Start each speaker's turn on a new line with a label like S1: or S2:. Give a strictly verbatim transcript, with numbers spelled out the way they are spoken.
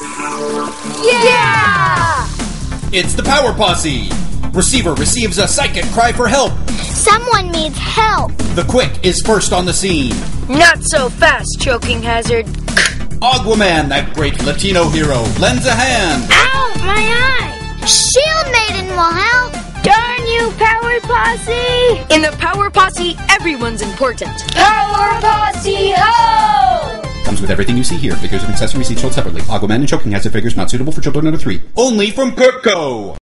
S1: Yeah!
S2: It's the Power Posse. Receiver receives a psychic cry for help.
S3: Someone needs help.
S2: The Quick is first on the scene.
S1: Not so fast, choking hazard.
S2: Aguaman, that great Latino hero, lends a hand.
S3: Ow, my eye! Shield Maiden will help. Darn you, Power Posse!
S1: In the Power Posse, everyone's important.
S3: Power Posse, ho!
S2: Comes with everything you see here. Figures and accessories each sold separately. Aguaman and choking hazard figures not suitable for children under three. Only from Cutco.